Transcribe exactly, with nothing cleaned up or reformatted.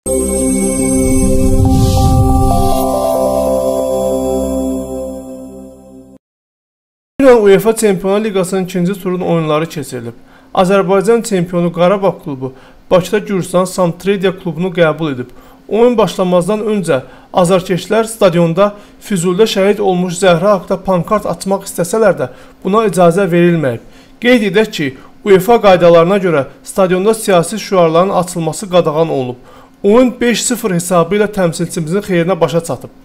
Dünən UEFA Çempionlar Liqasının ikinci turun oyunları keçirilib. Azərbaycan çempionu Qarabağ klubu Bakıda Gürcistan Samtrediya klubunu qəbul edib. Oyun başlamazdan öncə azarkeşlər stadionda Füzulidə şəhid olmuş Zəhra haqda pankart açmaq istəsələr də buna icazə verilməyib. Qeyd edək ki, UEFA qaydalarına görə stadionda siyasi şüarların açılması qadağan olunub. Oyun beş sıfır hesabı ilə təmsilçimizin xeyrinə başa çatıb.